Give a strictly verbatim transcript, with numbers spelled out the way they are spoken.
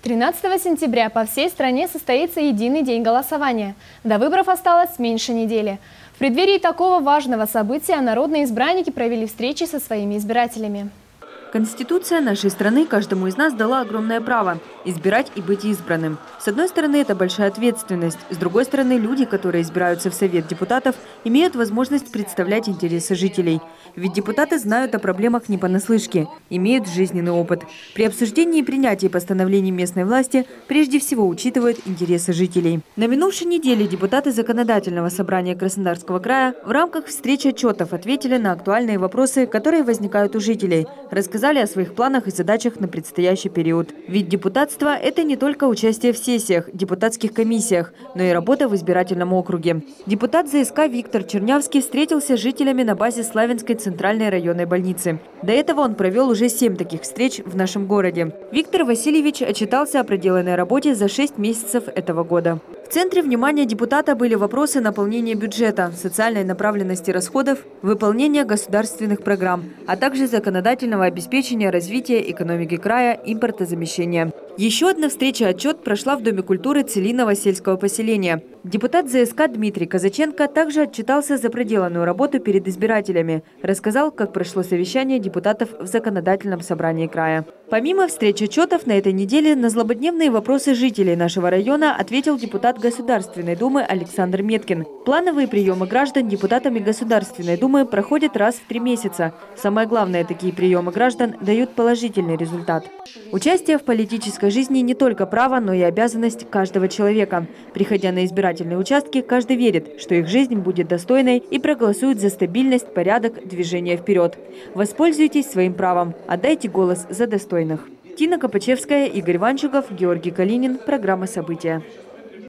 тринадцатого сентября по всей стране состоится единый день голосования. До выборов осталось меньше недели. В преддверии такого важного события народные избранники провели встречи со своими избирателями. Конституция нашей страны каждому из нас дала огромное право – избирать и быть избранным. С одной стороны, это большая ответственность. С другой стороны, люди, которые избираются в Совет депутатов, имеют возможность представлять интересы жителей. Ведь депутаты знают о проблемах не понаслышке, имеют жизненный опыт. При обсуждении и принятии постановлений местной власти прежде всего учитывают интересы жителей. На минувшей неделе депутаты Законодательного собрания Краснодарского края в рамках встречи отчетов ответили на актуальные вопросы, которые возникают у жителей, рассказали о своих планах и задачах на предстоящий период. Ведь депутатство – это не только участие в сессиях, депутатских комиссиях, но и работа в избирательном округе. Депутат ЗСК Виктор Чернявский встретился с жителями на базе Славянской центральной районной больницы. До этого он провел уже семь таких встреч в нашем городе. Виктор Васильевич отчитался о проделанной работе за шесть месяцев этого года. В центре внимания депутата были вопросы наполнения бюджета, социальной направленности расходов, выполнения государственных программ, а также законодательного обеспечения развития экономики края, импортозамещения. Еще одна встреча-отчет прошла в Доме культуры Целинного сельского поселения. Депутат ЗСК Дмитрий Казаченко также отчитался за проделанную работу перед избирателями. Рассказал, как прошло совещание депутатов в Законодательном собрании края. Помимо встреч-отчетов, на этой неделе на злободневные вопросы жителей нашего района ответил депутат Государственной Думы Александр Меткин. Плановые приемы граждан депутатами Государственной Думы проходят раз в три месяца. Самое главное, такие приемы граждан дают положительный результат. Участие в политической жизни не только право, но и обязанность каждого человека. Приходя на избирательные участки, каждый верит, что их жизнь будет достойной и проголосует за стабильность, порядок, движение вперед. Воспользуйтесь своим правом. Отдайте голос за достойных. Тина Копачевская, Игорь Ванчугов, Георгий Калинин. Программа «События».